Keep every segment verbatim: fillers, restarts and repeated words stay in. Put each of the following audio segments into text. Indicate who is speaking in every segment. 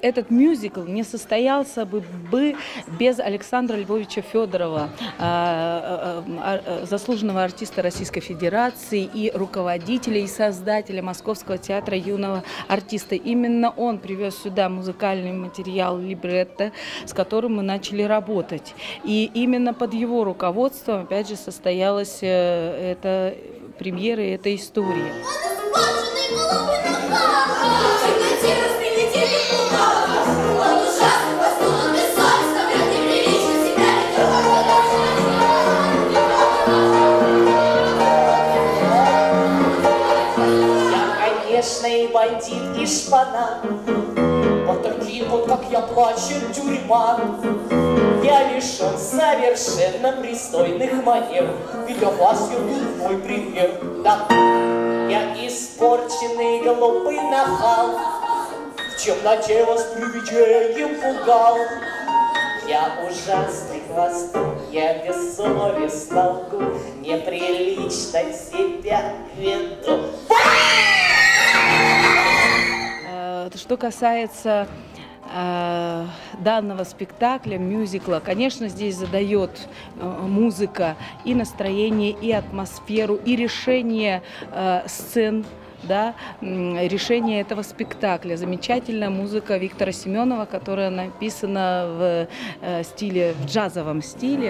Speaker 1: этот мюзикл не состоялся бы, бы без Александра Львовича Федорова, заслуженного артиста Российской Федерации и руководителя и создателя Московского театра юного артиста. Именно он привез сюда музыкальный материал либретто, с которым мы начали работать. И именно под его руководством, опять же, состоялась эта премьера и эта история.
Speaker 2: И бандит, и шпана, вот такие вот, как я, плачет тюрьма. Я лишен совершенно пристойных манер, ведь о вас я был мой пример. Да, я испорченный, глупый нахал, в темноте вас привидением пугал. Я ужасный хвостун, я бессовестно лгу, неприлично себя веду.
Speaker 1: Что касается э, данного спектакля, мюзикла, конечно, здесь задает э, музыка и настроение, и атмосферу, и решение э, сцен, да, решение этого спектакля. Замечательная музыка Виктора Семенова, которая написана в э, стиле, в джазовом стиле.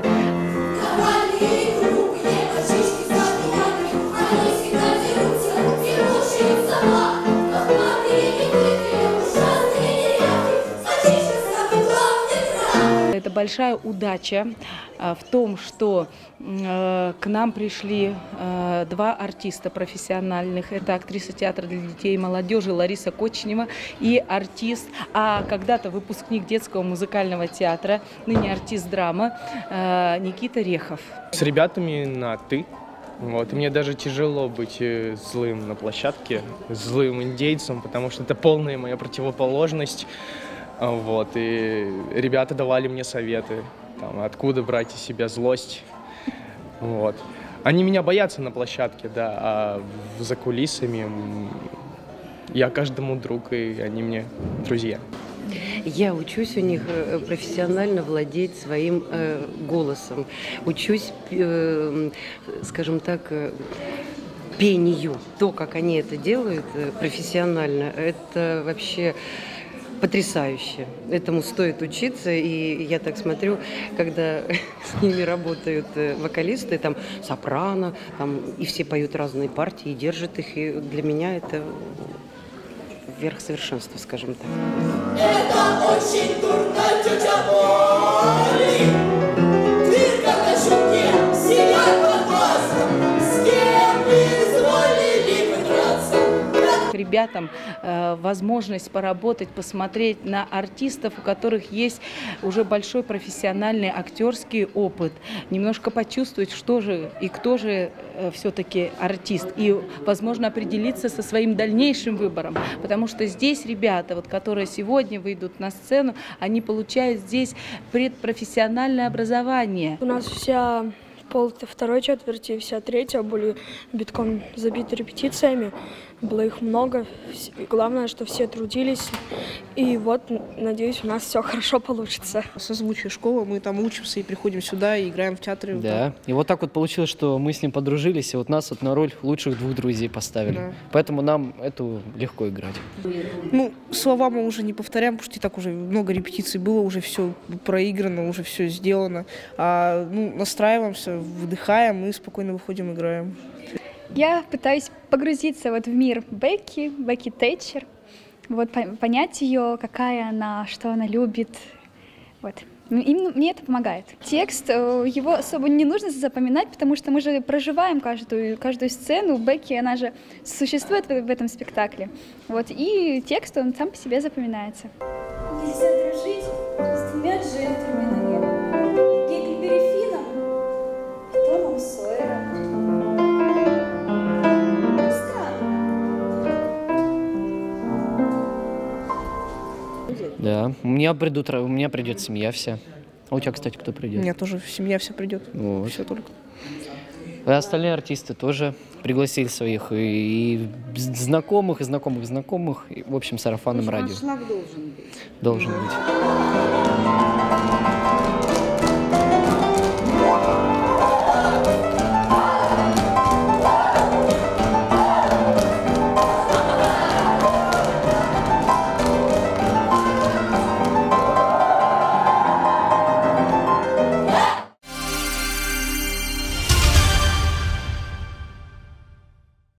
Speaker 1: Это большая удача а, в том, что э, к нам пришли э, два артиста профессиональных. Это актриса театра для детей и молодежи Лариса Кочнева и артист, а когда-то выпускник детского музыкального театра, ныне артист драмы э, Никита Рехов.
Speaker 3: С ребятами на «ты». Вот. И мне даже тяжело быть злым на площадке, злым индейцем, потому что это полная моя противоположность. Вот, и ребята давали мне советы, там, откуда брать из себя злость. Вот. Они меня боятся на площадке, да, а за кулисами я каждому друг, и они мне друзья.
Speaker 4: Я учусь у них профессионально владеть своим э, голосом, учусь, э, скажем так, э, пению. То, как они это делают э, профессионально, это вообще... потрясающе. Этому стоит учиться, и я так смотрю, когда с ними работают вокалисты, там сопрано, там, и все поют разные партии, и держат их, и для меня это верх совершенства, скажем так.
Speaker 2: Это очень дурно, тетя Молли, дырка на щеке, синяк под глазом, с кем вы изволили подраться?
Speaker 1: Ребятам э, возможность поработать, посмотреть на артистов, у которых есть уже большой профессиональный актерский опыт, немножко почувствовать, что же и кто же э, все-таки артист, и, возможно, определиться со своим дальнейшим выбором, потому что здесь ребята, вот, которые сегодня выйдут на сцену, они получают здесь предпрофессиональное образование.
Speaker 5: У нас вся пол второй четверти, вся третья были битком забиты репетициями. Было их много. Главное, что все трудились. И вот, надеюсь, у нас все хорошо получится.
Speaker 6: Созвучие школы, мы там учимся и приходим сюда, и играем в театре.
Speaker 7: Да, вот и вот так вот получилось, что мы с ним подружились, и вот нас вот на роль лучших двух друзей поставили. Да. Поэтому нам эту легко играть.
Speaker 6: Ну, слова мы уже не повторяем, потому что и так уже много репетиций было, уже все проиграно, уже все сделано. А, ну, настраиваемся, выдыхаем и спокойно выходим, играем.
Speaker 8: Я пытаюсь погрузиться вот в мир Бекки, Бекки Тэтчер, вот, понять ее, какая она, что она любит. Вот. Именно мне это помогает. Текст, его особо не нужно запоминать, потому что мы же проживаем каждую, каждую сцену. Бекки, она же существует в, в этом спектакле. Вот. И текст, он сам по себе запоминается.
Speaker 9: Нельзя дружить с двумя джентльменами. Гекльбери Финном и Томом Сойером.
Speaker 7: Да, у меня придут, у меня придет семья вся. А у тебя, кстати, кто придет?
Speaker 6: У меня тоже семья вся придет.
Speaker 7: Вот.
Speaker 6: Все только.
Speaker 7: И остальные артисты тоже пригласили своих и, и знакомых, и знакомых знакомых, и, в общем, сарафанным радио.
Speaker 10: Аншлаг должен быть.
Speaker 7: Должен быть.